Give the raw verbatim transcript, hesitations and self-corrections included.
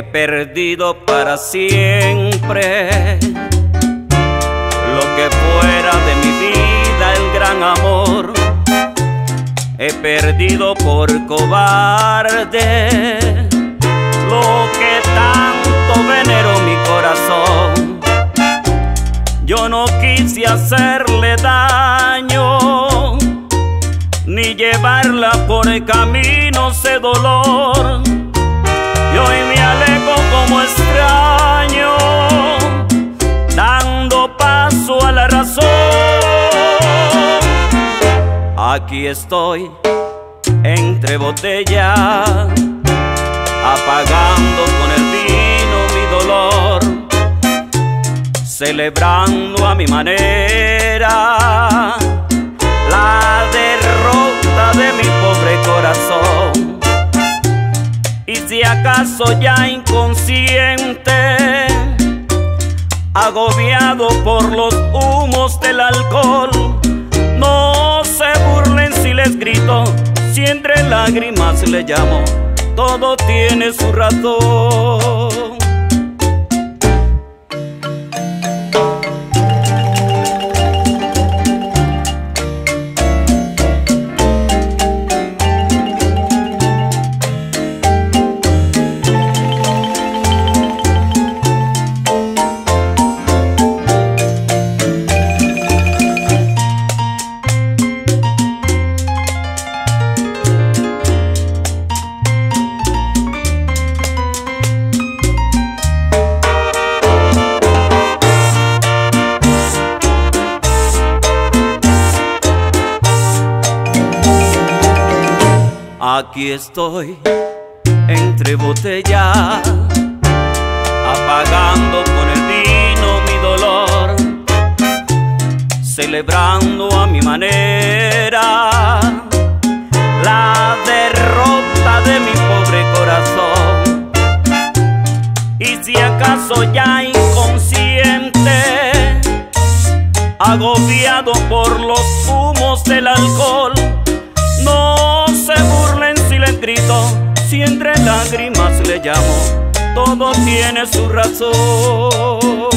He perdido para siempre lo que fuera de mi vida, el gran amor. He perdido por cobarde lo que tanto venero mi corazón. Yo no quise hacerle daño ni llevarla por caminos de dolor. Y hoy me alejo como extraño, dando paso a la razón. Aquí estoy entre botellas, apagando con el vino mi dolor, celebrando a mi manera la derrota de mi pobre corazón. Y si acaso ya inconsciente, agobiado por los humos del alcohol, no se burlen si les grito, si entre lágrimas le llamo, todo tiene su razón. Aquí estoy entre botellas, apagando con el vino mi dolor, celebrando a mi manera la derrota de mi pobre corazón. Y si acaso ya inconsciente, agobiado por los humos del alcohol, no se burlen si les grito, si entre lágrimas le llamo, todo tiene su razón.